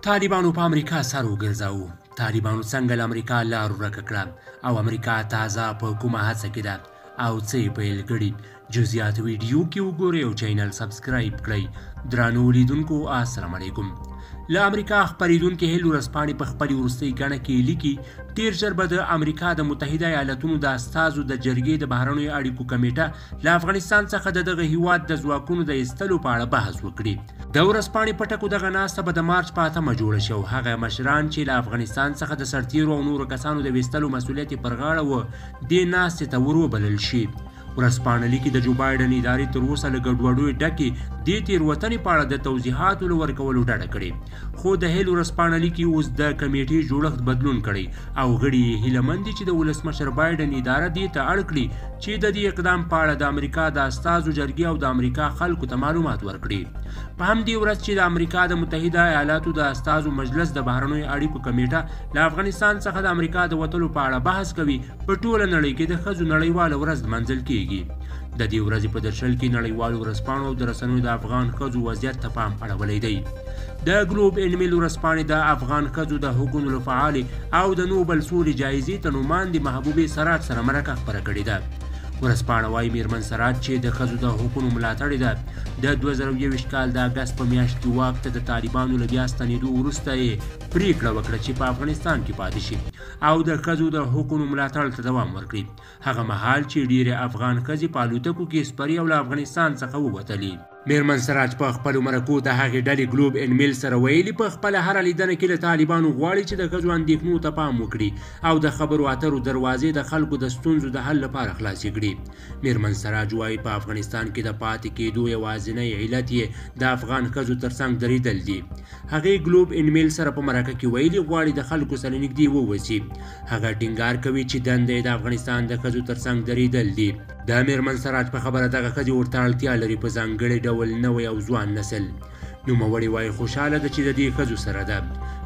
طالبانو په امریکا سر وګرځاوه. طالبانو څنګه له امریکا لار ورکه کړه او امریکا تازه په کومه هڅه کې ده او څه یې پیل کړي؟ جزئیات ویډیو کې وګورئ او چینل سبسکرایب کړئ. درنو لیدونکو السلام علیکم. له امریکا خپریدونکې هیل ورځپاڼې په خپلې وروستۍ ګڼه کې لیکي ډېر ژر به د امریکا د متحده ایالتونو د استازو د جرګې د بهرنیو اړیکو کمیټه له افغانستان څخه د دغه هیواد د ځواکونو د ایستلو په اړه بحث وکړي. د ورځپاڼې په ټکو دغه ناسته به د مارچ په 8مه جوړه شي او هغه مشران چې له افغانستان څخه د سرتیرو او نورو کسانو د ویستلو مسؤلیت یې پر غاړه و دې ناستې ته ور وبلل شي. ورځپاڼه لیکي د جو بایډن ادارې تر اوسه له ګډوډیو ډکې دې تېروتنې په اړه د توضیحاتو له ورکولو ډډه کړې، خو د هیل ورځپاڼه لیکي اوس د کمیټې جوړښت بدلون کړی او غړي یې هیله مند دي چې د ولسمشر بایډن اداره دې ته اړ کړي چې د دې اقدام په اړه د امریکا د استازو جرګې او د امریکا خلکو ته معلومات ورکړي. په همدې ورځ چې د امریکا د متحده ایالاتو د استازو مجلس د بهرنیو اړیکو کمیټه له افغانستان څخه د امریکا د وتلو په اړه بحث کوي، په ټوله نړۍ کې د ښځو نړیواله ورځ لمانځل کیږي. د دې ورځې په درشل کې نړیوالو ورځپاڼو او د رسنیو د افغان ښځو وضعیت ته پام اړولی دی. د ګلوب ان میل ورځپاڼې د افغان ښځو د حقونو له فعالې او د نوبل سولې جایزې ته نوماندې محبوبې سراج سره مرکه خپره کړې ده. ورځپاڼه وایي میرمن سراج چې د ښځو د حقونو ملاتړې ده، د 2021 کال د اګست په میاشت کې واک ته د طالبانو له بیا ستنېدو وروسته یې پریکړه وکړه چې په افغانستان کې پاتې شي او د ښځو د حقونو ملاتړ ته دوام ورکړي، هغه مهال چې ډېرې افغان ښځې په الوتکو کې سپرې او له افغانستان څخه ووتلې. میرمن سراج په خپلو مرکو د هغې ډلې ګلوب ان میل سره ویلي په خپله هره لیدنه کې له طالبانو غواړي چې د ښځو اندېښنو ته پام وکړي او د خبرو اترو دروازې د خلکو د ستونزو د حل لپاره خلاصې کړي. میرمن سراج وایي په افغانستان کې د پاتې کېدو یوازینی علت یې د افغان ښځو ترڅنګ درېدل دي. هغې ګلوب ان میل سره په مرکه کې ویلي غواړي د خلکو سره نږدې ووسي. هغه ټینګار کوي چې دنده یې د افغانستان د ښځو ترڅنګ درېدل دي. د میرمن سراج په خبره دغه ښځې ورته اړتیا لري په ځانګړي ډول نوی او ځوان نسل. نوموړې وایي خوشحاله ده چې د دې ښځو سره ده.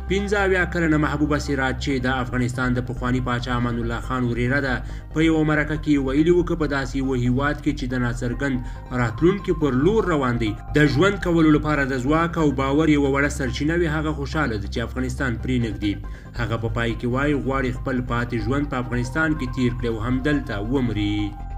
75 کلنه محبوبه سراج چې د افغانستان د پخواني پاچا امان الله خان وريره ده په یوه مرکه کې ویلي وو که په داسې یوه هیواد کې چې د ناڅرګند راتلونکي پر لور روان دی د ژوند کولو لپاره د ځواک او باور یوه وړه سرچینه وي، هغه خوشحاله ده چې افغانستان پرې نږدې. هغه په پای کې وایي غواړي خپل پاتې ژوند په افغانستان کې تیر کړي او همدلته ومري.